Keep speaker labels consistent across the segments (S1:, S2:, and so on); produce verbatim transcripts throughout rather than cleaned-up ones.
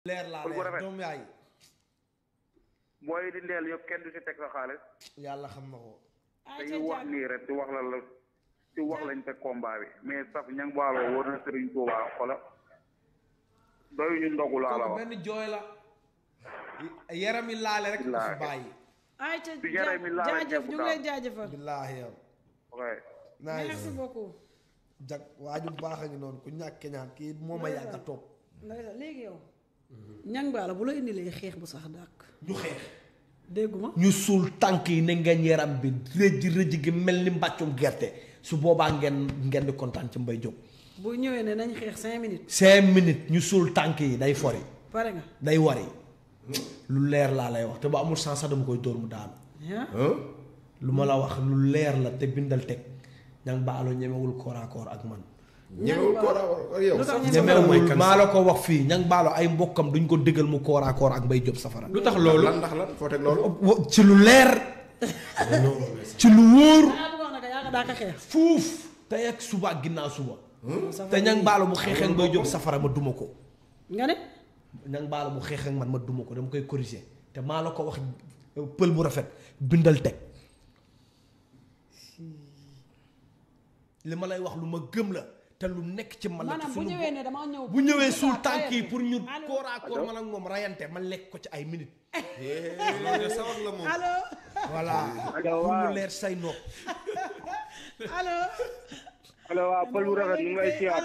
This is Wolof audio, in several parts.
S1: leer laa leer doom yaay.
S2: booy di ndeel yëpp kenn du si teg sa xaalis.
S1: yàlla xam na ko.
S2: dañuy wax nii rek di wax la la di wax lañ teg combat bi mais saf ñang baaloo wóor na Serigne Touba xola doyu ñu ndogu laa la wax
S1: benn jooy la. yaram yi laale rek ko fi bàyyi.
S3: ayca jaajëf ñu ngi lay jaajëfal.
S1: billaahi yow.
S2: ok.
S3: merci beaucoup.
S1: jag waaju baax a ngi noonu ku ñàkk ñaan kii moo ma yàgg a topp.
S3: léegi yow. ñang baala bu la indilee xeex bu sax dàq.
S1: ñu xeex.
S3: dégguma
S1: ñu suul tànk yi ne ngeen yaram bi rëj rëj gi mel ni mbàccum gerte su boobaa ngeen ngeen di kontaan ci Mbaye Diop.
S3: bu ñëwee ne nañ xeex cinq minutes.
S1: cinq minutes ñu suul tànk yi day fori.
S3: pare nga
S1: day wari. lu leer laa lay wax te ba amul sens sax dama koy dóor mu daanu. lu ma la wax lu leer la te bindal teg ñang baalo ñemewul koor à koor ak man.
S4: ñemewul koor à koor yow.
S1: ñemewul maa la ko wax fii ñang baalo ay mbokkam duñ ko dëggal mu koor à koor ak Mbaye Diop safara.
S4: lu tax loolu lan ndax lan foo teg loolu.
S1: ci lu leer. ci lu wóor. fuuf tey ak suba ak ginnaaw suba. te ñang baalo bu xeexee ak Mbaye Diop safara ma duma ko.
S3: nga ne.
S1: ñang baalo bu xeexee ak man ma duma ko dama koy corriger te maa la ko wax pël bu rafet bindal teg. li ma lay wax lu ma gëm la te lu nekk ci man la.
S3: maanaam bu ñëwee ne dama ñëw.
S1: bu ñëwee suul tànk yi pour ñu koor à koor man ak moom rayante ma lekk ko ci ay minutes.
S3: allo.
S1: voilà. pour mu leer say nopp.
S3: allo.
S2: allo waaw pël bu rafet ñu ngi lay siyaar.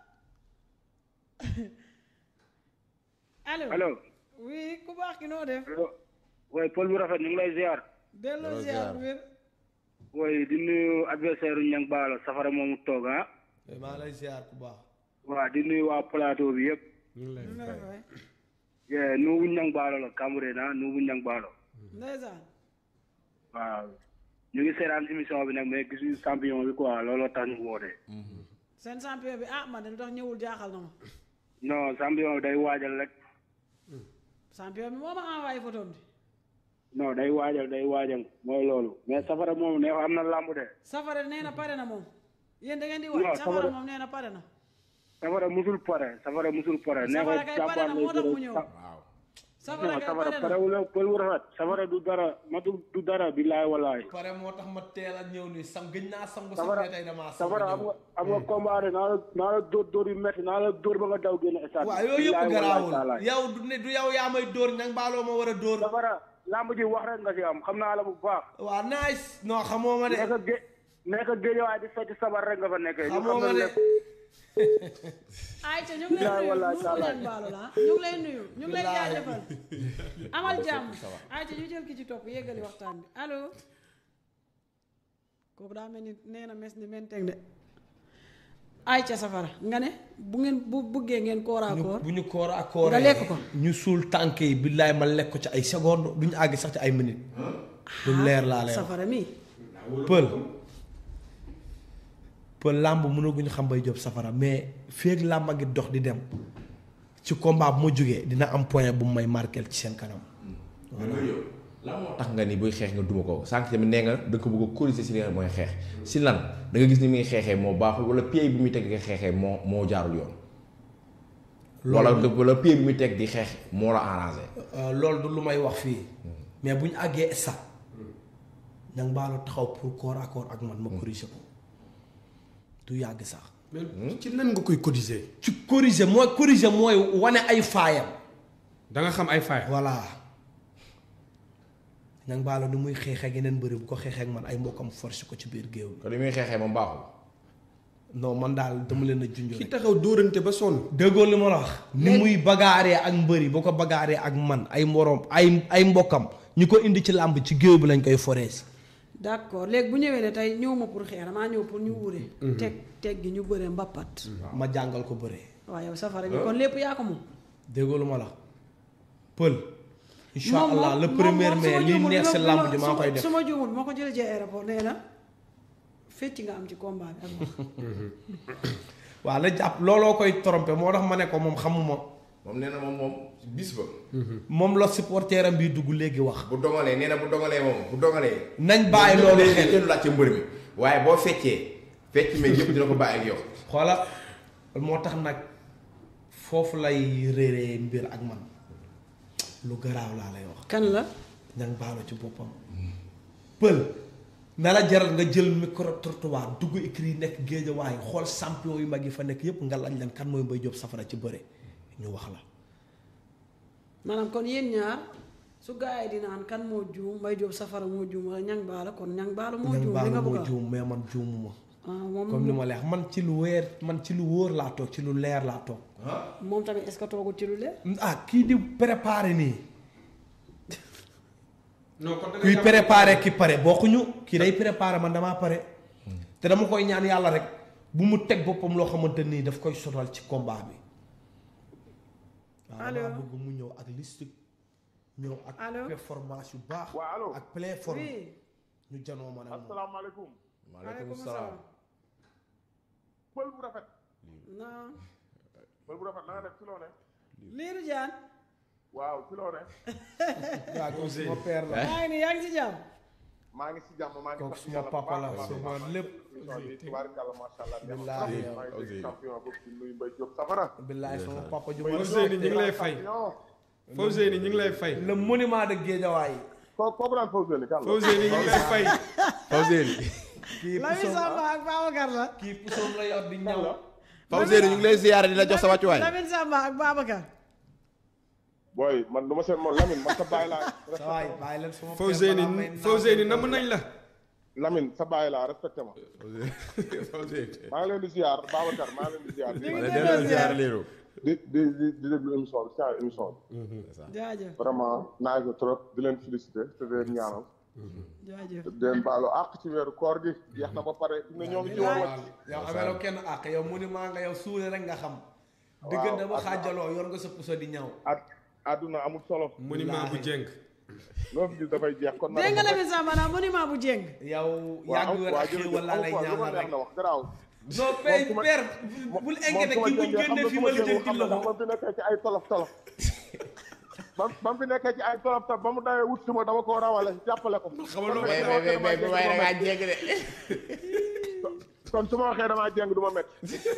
S3: allo.
S2: allo.
S3: oui ku baax ki noo def.
S2: allo. oui pël bu rafet ñu ngi lay siyaar.
S3: delloo siyaar wér.
S2: oui di nuyu adversaire yu ñang baalo safara moomu toog ah.
S1: maa lay ziar ku baax.
S2: waaw di nuyu waa plateau bi yëpp.
S1: ñu ngi lay
S2: fay. nuubu ñang baalo la Cambérène ah nuubu ñang baalo.
S3: ndeysaan.
S2: waaw ñu ngi seetaan émission bi nag mais gisuñu champion bi quoi looloo tax ñu woote.
S3: seen champion bi ah man de lu tax ñëwul jaaxal na ma.
S2: non champion bi day waajal rek.
S3: champion bi moo ma envoyé photo bi.
S2: non day waajal day waajal mooy loolu mais safara moom neex am na làmb de.
S3: safara nee na pare na moom. yéen da ngeen di wax safara moom nee na pare na.
S2: safara musul pare safara musul pare.
S3: safara kay pare na moo tax mu ñëw.
S2: waaw.
S3: safara kay pare na
S2: parewul pël wu rafet safara du dara matu du dara billaay wallaay.
S1: pare moo tax ma teel a ñëw nii sam gëj naa sangu.
S2: safara
S1: tey damaa
S2: safara am nga am nga combat naa la naa la dóor dóor yu métti naa la dóor ba nga daw génn stade.
S1: waaw yooyu yëpp garaawul yow du ne du yow yaa may dóor ñang baaloo ma war a dóor.
S2: safara lamb ji wax rek nga ci am xam naa la bu baax.
S1: waaw nice non xamoo ma de.
S2: nekk gé nekk géejawaay di fecc sabar rek nga fa nekkee.
S1: xamoo ma de.
S3: ayca ñu ngi lay nuyu ñu baalu la ñu ngi lay nuyu ñu ngi lay jaajëfal amal jàmm ayca ñu jël ki ci topp yeggali waxtaan bi allo kooku daa mel ni nee na mes ni menteng de ayca safara nga ne bu ngeen bu bëggee ngeen koor à koor
S1: bu ñu koor à koor
S3: nga lekk ko
S1: ñu suul tànk yi billaay ma lekk ko ci ay secondes duñu àgg sax ci ay minutes. lu leer laa lay wax
S3: safara mi
S1: pël pël làmb mënaguñu xam Mbaye Diop safara mais feeg làmb a ngi dox di dem ci combat bu ma jógee dina am point bu may marqué ci seen kanam.
S4: lan moo tax nga ni buy xeex nga duma ko sànq tamit nee nga da ko bëgg a corriger si li nga mooy xeex si lan da nga gis ni muy xeexee moo baaxul wala pied bi muy teg di xeexee moo moo jaarul yoon. wala wala pied bi muy teg di xeex moo la arrangé.
S1: loolu du lu may wax fii mais bu ñu àggee sax ñang baalo taxaw pour corps à corps ak man ma corriger ko du yàgg sax.
S5: mais ci nan nga koy corriger.
S1: ci corriger mooy corriger mooy wane ay faayam.
S5: da nga xam ay faayam.
S1: voilà. ñang baalo ni muy xeexee ak yeneen bëri bu ko xeexee ak man ay mbokkam force ko ci biir géew bi.
S4: kon li muy xeexee moom baaxul.
S1: non man daal dama leen a junjoo
S5: ki taxaw dóorante ba sonn.
S1: déggoo li ma la wax. ni muy bagaaree ak mbëri boo ko bagaaree ak man ay moroom ay ay mbokkam ñu ko indi ci làmb ci géew bi lañ koy forees.
S3: d'accord léegi bu ñëwee ne tey ñëw ma pour xeex damaa ñëw pour ñu wure. teg teg gi ñu bëree mbappat.
S1: ma jàngal ko bëree.
S3: waaw yow safara bi kon lépp yaa ko moom.
S1: déggoo lu ma la pël. incha allah le premier mai li neex si làmb ji maa koy def
S3: su ma juumul moo ko jëlee ci aéroport nee na fecc nga am ci combat bi ak moom.
S1: waaw la jàpp looloo koy trompé moo tax ma ne ko moom xamuma.
S4: moom nee na moom moom bis ba.
S1: moom la supporter am bi dugg léegi wax.
S4: bu dogalee nee na bu dogalee moom bu dogalee.
S1: nañ bàyyi loolu xel
S4: kenn laaj ca mbër mi waaye boo feccee fecc mais yëpp dina ko bàyyi ak yow.
S1: xoola moo tax nag foofu lay réeree mbir ak man lu garaaw laa lay wax.
S3: kan la.
S1: ñang baalo ci boppam. pël na la jaral nga jël micro trottoir dugg écrit nekk géejawaay xool champion yu mag yi fa nekk yépp nga laaj leen kan mooy Mbaye Diop Safara ci bëre ñu wax la.
S3: maanaam kon yéen ñaar su gaa yi di naan kan moo juum Mbaye Diop Safara moo juum wala ñang baalo kon ñang baalo moo juum. li nga bëgg a
S1: juum mais man juumuma.
S3: ah moom
S1: comme ni ma leex man ci lu weer man ci lu wóor laa toog ci lu leer laa toog.
S3: moom tamit est-ce que toogul ci lu leer.
S1: ah kii di préparé nii.
S5: non kon
S1: kuy préparé ki pare bokkuñu kii day préparé man damaa pare. te dama koy ñaan yàlla rek bu mu teg boppam loo xamante nii daf koy sotal ci combat bi.
S3: allo
S1: waaw bëgg mu ñëw ak liste ñëw ak performance yu baax.
S2: waaw allo
S1: ak plein forme
S3: oui.
S1: ñu janoo man ak moom.
S2: asalaamaaleykum.
S4: maaleykum salaam.
S2: pël bu rafet.
S3: non.
S2: pël bu rafet na nga def ci loo ne.
S3: Liiru Jaan.
S2: waaw ci loo ne.
S1: waaw kooku suma père la.
S3: yaa ngi nii yaa ngi ci jàmm.
S2: maa ngi si jàmm maa ngi
S1: kooku
S2: sant
S1: suma
S2: yàlla
S1: papa la
S2: bu baax a
S1: suma
S2: baax.
S1: lépp.
S2: tubaarikàlla macha allah.
S1: Billaahi yow.
S2: maa ngi dégg champion boobu di nuyu Mbaye Diop Safara.
S1: billaay sama papa ju ma
S5: Fawzeyni ñu ngi lay fay Fawzeyni ñu ngi lay fay
S1: le monument de Guédiawaye.
S2: kooku kooku daan Fawzeyni kan la.
S5: Fawzeyni ñu ngi lay fay
S4: Fawzeyni.
S1: kii
S3: Lamine
S1: pusoom
S3: Samba ak Babacar la.
S1: kii pusoom la yor di ñaw.
S4: Fawzeyni ñu ngi lay ziyaare di la jox sa wàccuwaay.
S3: Lamine Samba ak Babacar.
S2: booy man du ma seen moom Lamine man sa baay laa.
S1: sa waay bàyyi leen sama
S5: Fawzeyni Fawzeyni namm nañ la
S2: Lamine sa baay laa respecté ma.
S4: Fawzeyni.
S2: maa ngi leen di ziar Babacar maa ngi leen di ziar.
S3: ñu ngi
S4: wala
S3: delloo
S4: delloo
S3: ziar.
S4: ziyaare liiru.
S2: di di di di déglu émission bi saa émission bi.
S3: jaajëf
S2: vraiment naa ko trop di leen félicité te di leen ñaanal.
S3: jaajëf.
S2: di leen baalu àq ci weeru koor gi jeex na ba pare fi mu ne ñoo ngi ci woon wàcc.
S1: yow ameeloo kenn àq yow monument nga yow suule rek nga xam. diggante ba xaajaloo yor nga sa puso di ñaw.
S2: at àdduna amul solo.
S5: monument bu jeng
S2: loo fi gis dafay jeex kon.
S3: dégg nga Lamine Samba naa monument bu jéng.
S1: yow yàgg wér ak xéewal laa lay ñaanal rek.
S2: na wax garaaw.
S1: non père père bul inquiété kii buñ génnee fi ma la jël ci la ko.
S2: ba mu fi nekkee ci ay tolof tolof. ba ba mu fi nekkee ci ay tolof tolof ba mu dawee wut suma dama ko rawale jàppale ko.
S4: xamal lu may may may may waaye da ngaa jégg de.
S2: kon su ma waxee damaa jéng du ma métti.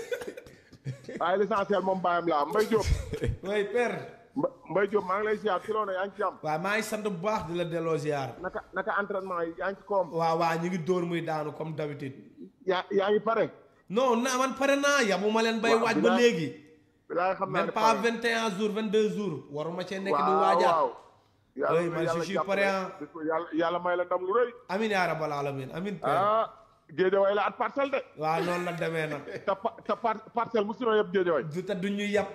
S2: waaye l'essentiel moom bàyyam laa Mbaye Diop.
S1: oui père.
S2: Mba Mbaye Diop maa ngi lay ziar ci loolu yaa ngi ci jàmm.
S1: waaw maa ngi sant bu baax di la delloo ziar.
S2: naka naka entraînement yi yaa ngi ci koom.
S1: waaw waaw ñu ngi dóor muy daanu comme d'habitude.
S2: yaa yaa ngi pare.
S1: non na man pare naa yabu ma leen bay waaj ba léegi.
S2: bilaa xam naa ne
S1: même pas vingt et un jours vingt deux jours waruma cee nekk di waajaat.
S2: waaw waaw.
S1: oui man je suis prêt ah.
S2: yàlla yàlla may la ndam lu rëy.
S1: amin yaa rabbal alamin amin père.
S2: ah Géejawaay la at parcelle de.
S1: waaw noonu la demee nag.
S2: te pa te parcelle mu si noo yëpp Géejawaay.
S1: du te du ñu yab.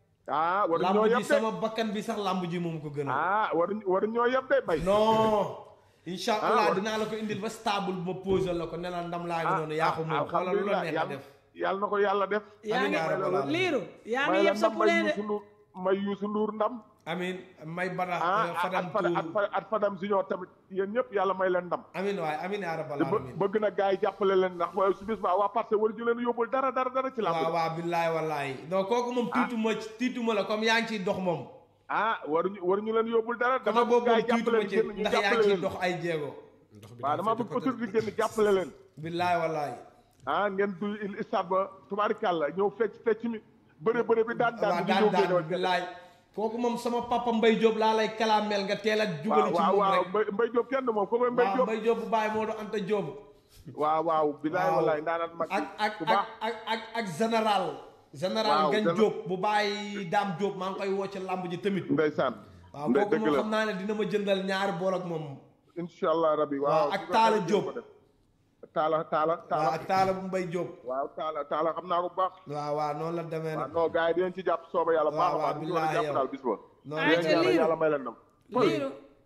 S2: ah waruñu ñoo
S1: lamb
S2: yëpp
S1: ji
S2: de
S1: sama bakkan bi sax lamb ji moom ko gën a.
S2: ah waruñu waruñu ñoo yëpp de bay.
S1: non. incha allah
S2: war-
S1: dinaa la ko indil ba stable bu ma posé la ko ne la ndam laa ngi noonu yaa ko moom xoolal lu la neex a def.
S2: yàlla na ko yàlla def.
S3: yaa
S1: Amiin
S3: ngi
S1: yaa rabbal aalamiin.
S3: liiru yaa ngi
S2: may la
S3: yëpp sa
S2: ndam may
S3: poulet de.
S2: Youssou Ndour may Youssou Ndour ndam.
S1: amin may bada
S2: ah
S1: fadam
S2: at Fadam
S1: tuur
S2: at Fadam Junior tamit yéen ñëpp yàlla may leen ndam.
S1: amin waay amin yaa rabbal
S2: te bë-
S1: alamin.
S2: bëgg na gars yi jàppale leen ndax waaye su bis ba waa parce que waru ñu leen yóbbul dara dara dara ci làmb.
S1: waaw waaw billaay wallaay donc kooku moom tiituma tiituma la comme yaa ngi ciy dox moom.
S2: ah waruñu waruñu leen yóbbul dara.
S1: dama
S2: dama
S1: boobu
S2: bëgg gars
S1: moom
S2: yi jàppale
S1: tiituma
S2: leen
S1: ci
S2: génn ñu
S1: ndax yaa
S2: jàppale
S1: ngi ciy
S2: leen.
S1: dox ay jéego.
S2: waaw dama bëgg autorité génn jàppale leen.
S1: billaay wallaay.
S2: ah ngeen duy stade ba tubaarikàlla ñëw fecc fecc mi bëre bëre bi daan
S1: waaw
S2: daan
S1: daan daan billaay. kooku moom sama papa Mbaye Diop laa lay kalaameel nga teel a jugali ci
S2: waaw
S1: moom
S2: waaw
S1: rek.
S2: Mbaye Mbaye Diop kenn moom ko mooy Mbaye
S1: waaw
S2: Diop.
S1: Mbaye Diop bu bàyyi moo do Anta Diop.
S2: waaw waaw bilaay
S1: waaw.
S2: wallaay ndaanaan mag
S1: ak ak
S2: bu
S1: ak
S2: baax
S1: ak ak ak général. général
S2: Waaw,
S1: Ngagne
S2: géné-
S1: Diop bu bàyyi Dame Diop maa ngi koy woo ci làmb ji tamit.
S2: ndeysaan
S1: waaw
S2: ndey
S1: kooku
S2: dëgg
S1: moom
S2: la
S1: xam naa ne dina ma jëndal ñaari bool ak moom.
S2: incha allah rabi
S1: waaw
S2: waaw
S1: ak
S2: su ko
S1: Talla
S2: defee
S1: Diop.
S2: ko def. taala taala
S1: waaw
S2: taala
S1: ak taala bu Mbaye Diop.
S2: waaw taala taala xam naa ko bu baax
S1: waaw waaw noonu la demee
S2: waaw
S1: nag.
S2: non gars yi dinañ ci jàpp sooba yàlla baax a
S1: waaw,
S2: baax dañ ci war a
S1: billaay
S2: jàpp
S1: yow.
S2: daal bis ba
S1: noonu
S3: Ay,
S1: la
S3: ca
S2: yàlla
S3: liiru.
S2: yàlla may leen ndam
S3: liiru.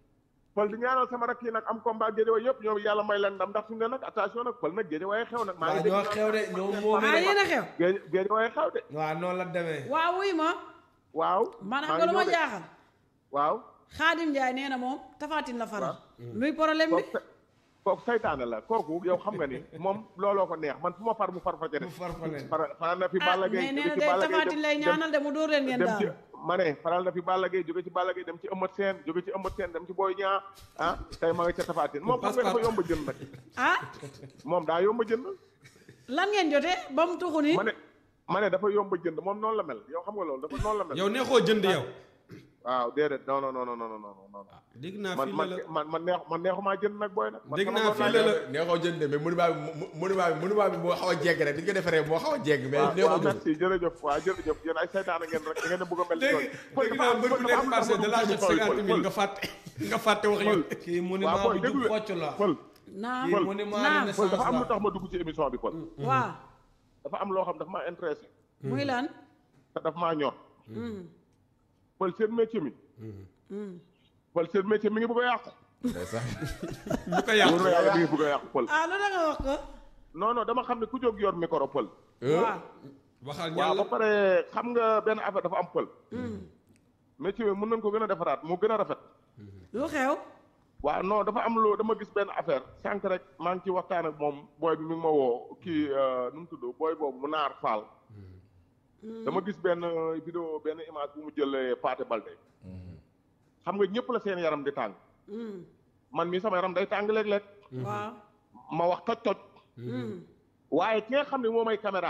S2: pël di ñaanal sama rakk yi nag am combat Guédiawaye yëpp ñoom yàlla may leen ndam ndax fi mu ne nag attention nag pël nag Guédiawaye xew nag maa
S1: waaw
S2: ngi
S1: ñoo xew de ñoo moom
S3: ah yéen a xew.
S2: Géej Guédiawaye xew de
S1: waaw noonu la demee.
S3: waaw wuy ma.
S2: waaw
S3: man xam
S2: maa
S3: nga
S2: ngi
S3: lu ma
S2: ñëw de.
S3: jaaxal.
S2: waaw
S3: Xaadim Njaay nee na moom tafaatin la faral. luy problème bi.
S2: kooku kooku saytaane la kooku yow xam nga ni moom looloo ko neex man fu ma far mu far fa ca
S1: mu
S2: def
S1: far fa leen.
S2: fara faral na fi
S3: ah
S2: Balla
S3: mais
S2: Gaye
S3: nee na
S2: jóge ci
S3: day
S2: Balla Gaye
S3: tafaatin lay
S2: dem-
S3: ñaanal de mu dóor leen ngeen
S2: dem ci
S3: daal.
S2: ma ne faral na fi Balla Gaye jóge ci Balla Gaye dem ci Eumeu Sène jóge ci Eumeu Sène dem ci Boy Niang ah tey ma nga ca tafaatin moom xam nga dafa yomb jënd nag
S3: ah
S2: moom daa yomb jënd
S3: lan ngeen jotee ba mu tuxu nii.
S2: ma ne
S6: ma ne dafa yomb jënd moom noonu la mel yow xam nga loolu dafa noonu la mel.
S5: yow neexoo jënd yow.
S6: waaw déedéet non non non non non non.
S5: dégg naa
S6: man
S5: fii
S6: man
S5: la
S6: man man neex man neexumaa jënd nag booy nag.
S5: dégg naa fii la la
S4: neexoo jënd mais monument bi monument bi monument bi moo xaw a jégg rek di nga defaree moo xaw a jégg. mais
S6: waaw
S4: neexoo
S6: waaw
S4: jënd
S6: merci jërëjëf waaw jërëjëf yéen ay saytaane ngeen rek da ngeen a bëgg a mel.
S5: dégg dégg naa mbër bu nekk marché de la jot cinquante mille nga fàtte nga fàtte wax yow.
S1: kii monument bu jub xocc la.
S6: Pël
S3: naam
S1: kii monument
S3: naam
S6: Pël
S1: renaissance
S6: dafa am lu
S1: la.
S6: tax ma dugg ci émission bi Pël.
S3: waaw
S6: dafa am loo xam dafa maa intéressé
S3: muy lan
S6: te dafa maa ñor.
S3: Mm,
S6: Pël seen métier mi.
S3: mm.
S6: Pël seen métier mi ngi bëgg a yàqu.
S4: ndeysaan.
S5: lu ko yàq
S6: wóor na yàlla mi ngi bëgg a yàqu Pël.
S3: ah lu da nga wax ko
S6: non non dama xam ne ku jóg yor micro Pël.
S3: waaw
S5: waxal
S6: waaw
S5: ñàll.
S6: ba pare xam nga benn affaire dafa am Pël. métier mi mën nañ ko gën a defaraat mu gën a rafet.
S3: lu xew
S6: waaw non dafa am lu dama gis benn affaire sànq rek maa ngi ci waxtaan ak moom booy bi mi ngi ma woo kii nu mu tudd booy boobu mu naar faal. dama gis benn vidéo benn image bu mu jëlee Pathé Baldé. xam nga ñëpp la seen yaram di tàng.
S3: Mm,
S6: man mii sama yaram day tàng léeg-léeg.
S3: waaw
S6: ma wax toj toj.
S3: Mm,
S6: waaye ki nga xam ne moo may caméra.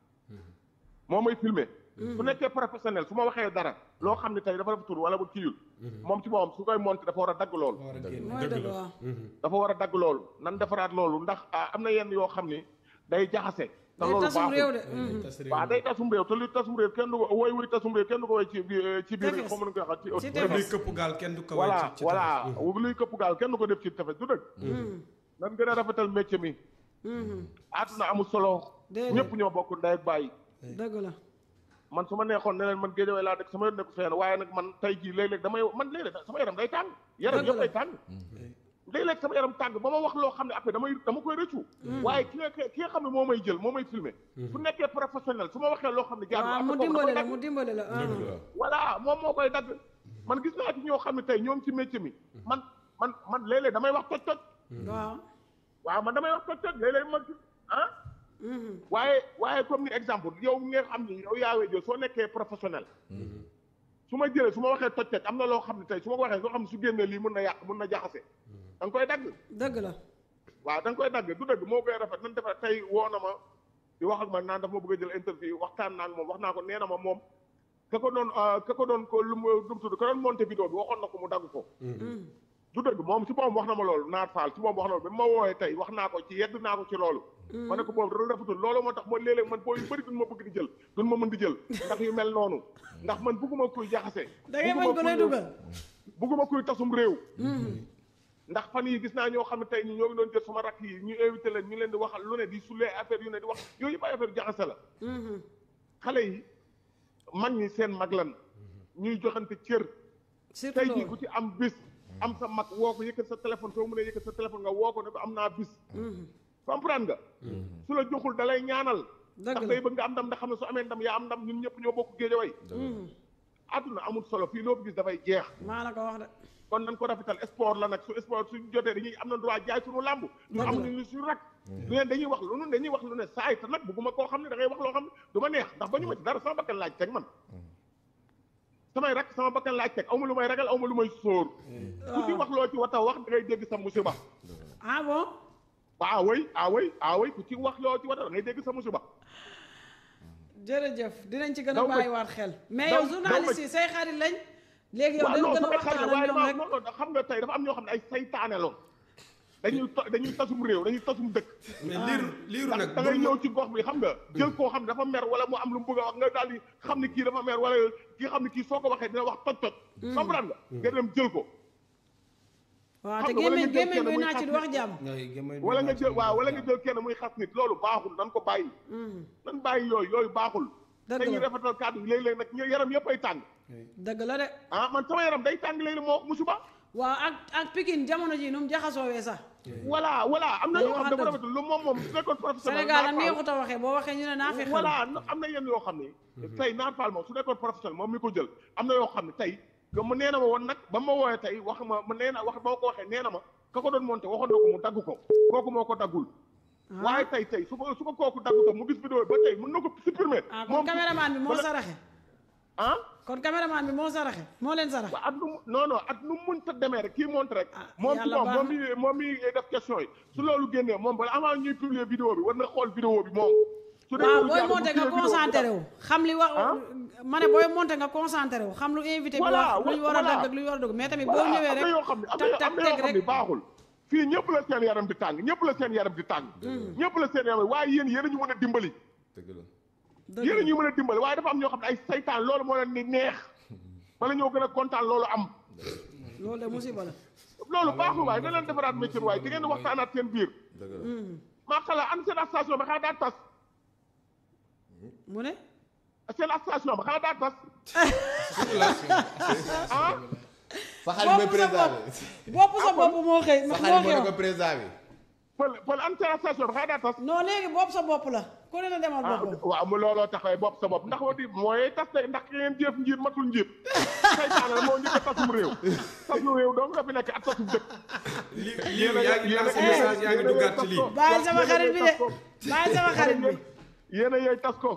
S6: moo may filmer. su nekkee professionnel su ma waxee dara loo xam ne tey dafa rafetul wala ba kiyul. moom ci moom su koy monté dafa war a dagg loolu.
S3: mooy dëgg waaw
S6: dafa war a dagg loolu nan defaraat loolu ndax ah, am na yenn yoo xam ni day jaxase. te
S3: day
S6: loolu
S3: tasum réew
S6: baaxul
S3: de mm.
S6: waaw day tasum réew te li tasum réew kenn du ko woy wuy tasum réew kenn du ko woy ci biir ci biir
S3: Tefes.
S6: xaw ma nu koy wax ci
S3: Ci
S5: te
S3: tefes.
S5: luy këpp gaal kenn du ko
S6: voilà
S5: ci ci
S6: voilà
S5: tefes.
S6: luy këpp gaal kenn du ko def ci tefes du dëgg
S3: Mm,
S6: nan gën a rafetal métier mi
S3: mm.
S6: àdduna amul solo
S3: Déedéet.
S6: ñëpp ñoo bokk ndey ak bàyyi
S3: dëgg la
S6: man su ma neexoon ne leen man géejawaay laa dëkk sama yoon nekku fenn waaye nag man tey jii léeg-léeg damay man léeg-léeg sama yaram day tàng yaram
S3: Dëgg
S6: yëpp
S3: la.
S6: day tàng léeg-léeg sama yaram tàng ba ma wax loo xam ne après damay dama koy rëccu waaye ki nga ki nga xam ne moo may jël moo may filmer su nekkee professionnel su ma waxee loo xam ne jaar
S3: waaw mu dimbale la mu dimbale la ah.
S6: voilà moom moo koy dagg man gis naa ci ñoo xam ne tey ñoom ci métier mi man man man léeg-léeg damay wax toj toj
S3: waaw
S6: waaw man damay wax toj toj léeg-léeg ma gis ah
S3: Mhm.
S6: waaye waaye comme ni exemple yow nga xam ni yow yaawee jël soo nekkee professionnel su ma jëlee su ma waxee toj toj am na loo xam ne tey su ma ko waxee soo xam ne su génnee lii mun na yàq mun na jaxase da nga koy dagg
S3: dëgg la
S6: waaw da nga koy dagg du dëgg moo koy rafet nan defa tey woo na ma di wax ak man naan dafa ma bëgg a jël interview waxtaan naa ak moom wax naa ko nee na ma moom ka ko doon ka ko doon ko lu mu dum tudd ka doon monté vidéo bi waxoon na ko mu dagg ko du dëgg moom si moom wax na ma loolu naat faal si moom wax na ma ba ma woowee tey wax naa ko ci yedd naa ko ci loolu ma ne ko boobu loolu rafetul loolu moo tax ma léeg-léeg man boo yu bëri duñ ma bëgg di jël duñ ma mën di jël ndax yu mel noonu ndax man bugguma kuy jaxase
S3: da ngay bañ ko lay dugal
S6: bugguma kuy tasum réew ndax fan yi gis naa ñoo xam ne tey ñi ñoo ngi doon jël sama rakk yi ñu invité leen ñu leen di waxal lu ne di sulee affaire yu ne di wax yooyu yëpp ay affaire jaxase la xale yi mag ñi seen mag lan ñuy joxante cër
S3: surtout
S6: tey jii
S3: loolu
S6: ku ci am bis am sa mag woo ko yëkkat sa téléphone soo mënee yëkkat sa téléphone nga woo ko ne ko am naa bis comprendre nga su la joxul dalay ñaanal
S3: dëgg
S6: ndax
S3: la
S6: day bëgg nga am ndam ndax xam ne su amee ndam yaa am ndam ñun ñëpp ñoo bokk géejaway àdduna amul solo fii loo fi gis dafay jeex
S3: maa la ko wax de
S6: kon nañ ko rafetal sport la nag su sport suñ jotee dañuy am na droit jaay suñu làmb ñu am ñu suñu rak lu ne dañuy wax lu ne dañuy wax lu ne saay te nag bugguma koo xam ne da ngay wax loo xam ne du ma neex ndax ba ñu ma ci dara sama bakkan laaj teg man samay rak sama bakkan laaj teg aw ma lu may ragal aw ma lu may sóor ku ci wax loo ci wata wax da ngay dégg sa musiba
S3: ah bon
S6: ah way ah way ah way ku ci wax loo ci wata da ngay dégg sa musiba
S3: jërëjëf dinañ ci gën a
S6: daw ma-
S3: bàyyiwaat xel mais
S6: daw-
S3: yow journaliste yi say xarit lañ léegi yow
S6: waaw
S3: dañ
S6: non
S3: gën a
S6: samay
S3: waxtaan
S6: xarit
S3: ak
S6: waaye
S3: ñoom
S6: dama
S3: rek
S6: non non xam nga tey dafa am ñoo xam ne ay saytaane loon dañuy to- dañuy tasum réew dañuy tasum dëkk
S5: mais liiru liiru nag
S6: da ngay ñëw ci gox bi xam nga jël koo xam ne dafa mer wala mu am lu mu bëgg a wax nga daal di xam ne kii dafa mer wala kii xam ne kii soo ko waxee dina wax toj toj comprendre nga nga dem jël ko
S3: waaw
S6: xam
S3: te
S6: nga wala
S3: gémmiñ
S6: nga jël
S3: gémmiñ
S6: kenn
S3: buy
S6: muy
S3: naa ci di
S6: xas
S3: wax jàmm
S6: wala nga jël waaw wala nga jël kenn muy xas nit loolu baaxul nan ko bàyyi nan bàyyi yooyu yooyu baaxul
S3: Dëgg
S6: dañuy
S3: la.
S6: rafetal kàddu yi léeg-léeg nag ñu yaram yëpp ay tàng
S3: dëgg la de
S6: ah man sama yaram day tàng léeg-léeg moo musuba
S3: waaw ak ak Pikine jamono ji nu mu jaxasoowee sax
S6: voilà voilà am na
S3: Dañu
S6: yoo xam
S3: waxante
S6: dafa rafetal lu moom moom su nekkoon professionnel
S3: Sénégal a
S6: Naar Fall-
S3: neexut a waxee boo waxee ñu ne naa fekk
S6: voilà am na yenn yoo xam ne tey Naar Fall moom su nekkoon professionnel moom mi ko jël am na yoo xam ne tey que mu nee na ma woon nag ba ma woowee tey wax ma ma nee na wax ba ma ko waxee nee na ma ka ko doon monté waxoon na ko mu dagg ko kooku moo ko daggul waaye tey tey su ko su ko kooku dagg ko mu gis vidéo bi ba tey mën na ko supprimer
S3: ah kon caméraman bi moo
S6: wala-
S3: saraxe
S6: ah
S3: kon caméraman bi moo saraxe moo leen saraxe
S6: wa at nu mu non non at nu mu mënta demee rek kii monté rek
S3: Ah,
S6: moom ci
S3: yàlla
S6: moom
S3: baax
S6: moom
S3: na.
S6: mi moom mi def question yi su loolu génnee moom bala avant ñuy publier vidéo bi war na xool vidéo bi moom su dee
S3: waaw
S6: liiru
S3: booy
S6: jaan bu
S3: monté nga
S6: téye vidéo
S3: concentré wu xam li wax
S6: ah
S3: ma ne booy monté nga concentré wu xam lu invité bi
S6: voilà
S3: wax lu ñu war a
S6: voilà
S3: dëgg ak lu ñu war a dëgg mais tamit boo
S6: voilà
S3: ñëwee
S6: am
S3: rek
S6: na yoo xam ne am
S3: tak
S6: na
S3: tak
S6: am na
S3: teg
S6: yoo xam
S3: rek
S6: ne baaxul fii ñëpp la seen yaram di tàng ñëpp la seen yaram di tàng ñëpp la seen yaram waaye yéen yéen a ñu mën a dimbali
S4: dëgg la
S3: dëgg
S6: yéen a ñu mën a dimbali waaye dafa am ñoo xam ne ay saytaan loolu moo leen di neex bala ñoo gën a kontaan loolu am
S3: loolu de musiba la
S6: loolu baaxul waaye da leen defaraat métier waaye di ngeen di waxtaanaat seen biir
S4: dëgg la
S6: maa xala am seen station ba xanaa daa tas
S3: mu ne
S6: seen station ba xanaa daa tas ah
S4: sa xarit mooy
S3: bopp sa
S4: président
S3: bopp bopp sa bopp moo xëy
S4: bi sa
S3: moo
S4: xarit moo
S3: xew
S4: ne ko président bi
S6: pël pël am seen station ba xanaa daa tas
S3: non léegi bopp sa bopp la ku ne na demal
S6: ah
S3: boppam
S6: waaw mu looloo taxawee bopp sa bopp ndax wa di mooy tas de ndax ki ngeen jëf njiit matul njiit saytaane la moo njëkk a tasum réew tasum réew donc nga fi nekk ak tasum dëkk
S5: lii lii yaa ngi lancé message yaa ngi duggaat ci lii.
S3: bàyyi sama xarit bi de bàyyi sama xarit bi
S6: yéen a yooyu tas ko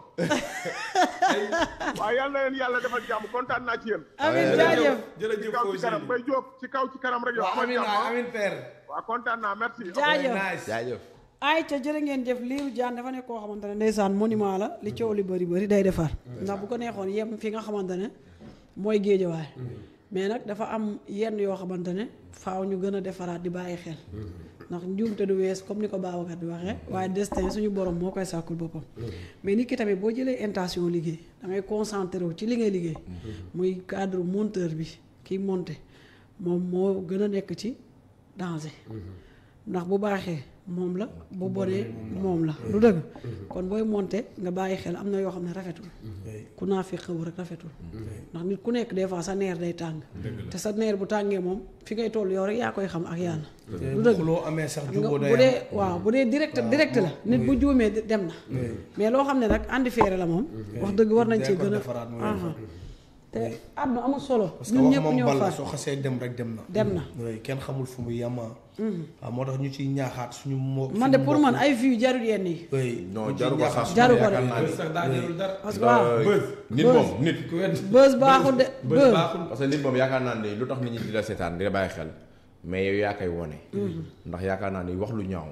S6: waaw yal na leen yàlla defal jàmm kontaan naa ci yéen
S3: amiin jaajëf
S6: ci
S5: jërëjëf
S6: kaw ci
S5: Fawzi
S6: kanam bay jóob ci kaw ci kanam rek yow
S1: waaw
S6: amal
S1: amin
S6: jàmm
S1: amin père
S6: waaw kontaan naa merci
S3: jaajëf
S1: nice
S4: jaajëf
S3: ay ca jërë ngeen jëf liiru jaan dafa nekk koo xamante ne ndeysaan monument la li coow li bëri bëri day defar ndax bu ko neexoon yem fi nga xamante ne mooy géejawaay mais nag dafa am yenn yoo xamante ne faaw ñu gën a defaraat di bàyyi xel ndax njuumte du wees comme ni ko Babacar di waxee waaye destin suñu borom moo koy sàkkul boppam mais nit ki tamit boo jëlee intention liggéey da ngay concentré wu ci li ngay liggéey muy cadre monteur bi kiy monté moom moo gën a nekk ci danger ndax bu baaxee moom la bu bonee moom la lu dëgg kon booy monté nga bàyyi xel am na yoo xam ne rafetul ku naa fi xew rek rafetul ndax nit ku nekk des fois sa neer day tàng te sa neer bu tàngee moom fi ngay toll yow rek yaa koy xam ak yàlla lu dëgg
S1: loo amee sax
S3: nga
S1: jubóo day
S3: bu dee waaw bu dee direct direct la nit bu juumee dem na mais loo xam ne nag andi feere la moom wax dëgg war nañ ci gën a te àdduna amul solo
S1: parce que
S3: ñun
S1: wax
S3: ñëpp
S1: moom
S3: ñoo
S1: bal
S3: far
S1: soo xasee dem rek dem na
S3: dem na
S1: oui kenn xamul fu mu yema waaw moo tax ñu ciy ñaaxaat suñu moo
S3: man de pour man ay vues jarul yenn yi
S1: oui
S4: non jaru ko sax
S3: jaru ko de.
S4: yaakaar naa
S5: bës
S4: ni
S5: sax daa jarul dara.
S3: parce que waaw
S5: bës
S4: nit moom nit
S5: ku wedd
S3: bës baaxul de
S5: bës
S3: bës
S5: baaxul.
S4: parce que nit moom yaakaar naa ni lu tax nit ñi di la seetaan di la bàyyi xel mais yow yaa koy wone ndax yaakaar naa ni wax lu ñaaw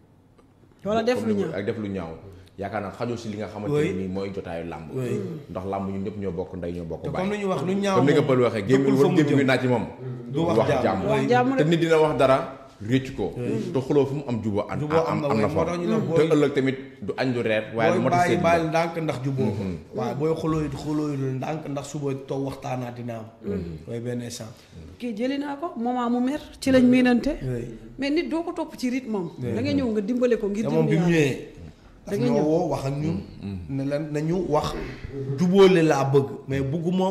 S3: wala def lu ñaaw
S4: ak def lu ñaaw yaakaar naa xajul si li nga xamante
S1: Oui.
S4: ni mooy jotaayu làmb ndax làmb ñun ñëpp ñoo bokk ndey ñoo bokk
S1: te
S4: baay
S1: comme ni ñu wax lu ñaaw
S4: comme ni nga
S1: moom
S4: pël waxee gémmiñ
S1: dëkkul fa
S4: woon
S1: mu
S4: gémmiñ
S1: jëm.
S4: gi naaj ci moom
S1: du wax jàmm
S3: wax jàmm
S4: te
S3: de
S4: nit dina wax dara réccu ko te xuloo fu mu am juboo am
S1: juboo am na
S4: am na
S1: moo
S4: fa
S1: tax ñu ne
S4: te
S1: booy
S4: ëllëg tamit du añ du reer waaye lu
S1: booy
S4: mot a
S1: bàyyi
S4: seet
S1: bàyyi ndànk ndax juboo ko waaye booy xuloo it xuloo it ndànk ndax suba toog waxtaanaat dina am mooy benn instant
S3: kii jëli naa ko moment mu mer ci lañ miinante
S1: oui
S3: mais nit doo ko topp ci rythme am da nga ñëw nga dimbale ko ngir
S1: te moom bi mu
S3: dimbali
S1: ñëwee
S3: Da
S1: daf
S3: nga
S1: ñoo
S3: ñëw.
S1: woo wax ak ñun ne leen nañu wax jubóole laa bëgg mais bugguma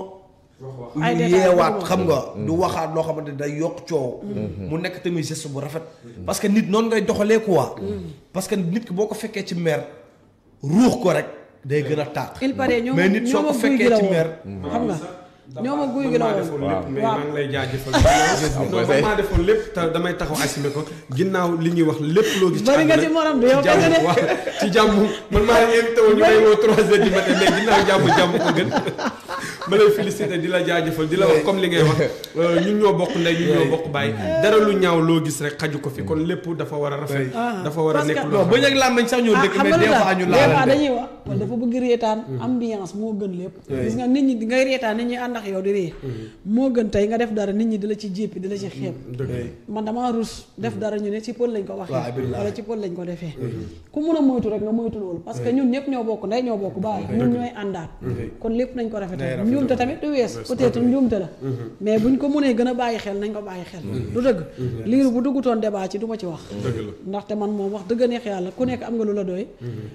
S3: Ay
S1: ñu
S3: détails
S1: yeewaat
S3: bugguma.
S1: xam nga du waxaat loo xamante day yokk coow mu nekk tamit geste bu rafet parce que nit noonu ngay doxalee quoi parce que nit ki boo ko fekkee ci mer ruux ko rek day gën a tàq
S3: il paraît ñoo ma
S1: mais nit soo
S3: ñoo
S1: ko
S3: ma guy gi
S1: fekkee
S3: la
S1: ci
S3: woon
S1: mer
S3: xam nga ñoo ma guy gi la
S5: maa
S3: woon
S5: defoon lépp mais
S3: waaw.
S5: maa ngi lay jaajëfal. non man maa defoon lépp te damay taxaw assumé ko ginnaaw li ñuy wax lépp loo gis.
S3: Bari nga ci morom bi, yow
S5: ci jàmm
S3: kese de.
S5: waaw ci jàmm man maa leen invité woon ñu may woo trois heures du matin mais ginnaaw jàmm jàmm ko gën. ma lay félicité di la jaajëfal di la wax comme li ngay wax ñun ñoo bokk ndey ñun ñoo bokk bàyyi dara lu ñaaw loo gis rek xaju ko fi kon lépp dafa war a rafet. dafa war a
S3: Parce que-
S5: nekk
S1: non
S5: loo
S1: ba ñu ak làmmiñ sax ñoo
S3: ah
S1: dëkk
S3: xam
S1: mais
S3: nga lu
S1: des fois
S3: tax
S1: ñu
S3: des fois
S1: laalante
S3: dañuy wax wala dafa bëgg reetaan ambiance moo gën lépp gis nga nit ñi di ngay reetaan nit ñi ànd ak yow di ree moo gën tey nga def dara nit ñi di la ci jéppi di la ci xeeb man damaa rus def dara ñu ne ci pël lañ ko waxee
S1: waaw, billahi.
S3: wala ci pël lañ ko defee ku mun a moytu rek nga moytu loolu parce que ñun ñëpp ñoo bokk ndey ñoo bokk baay ñun ñooy àndaat kon lépp nañ ko rafetal njuumte tamit du wees peut-être njuumte la mais buñ ko mënee gën a bàyyi xel nañ ko bàyyi xel du dëgg liiru bu duggutoon débat ci du ma ci wax ndaxte man moom wax dëgg neex yàlla ku nekk am nga lu la doy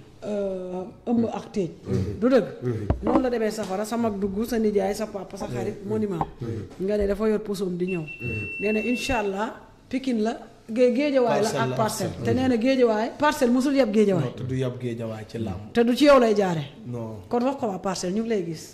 S3: ëmb ak téej du dëgg noonu la demee safara sa mag dugg sa nijaay sa papa sa xarit monument nga ne dafa yor posoom di ñëw nee na incha allah Pikine la gé géejawaay la ak parcelle te nee na géejawaay parcelle musul yeb géejawaay
S1: te du yab géejawaay ci làmb
S3: te du ci yow lay jaare
S1: non
S3: kon wax ko waa parcelle ñu ngi lay gis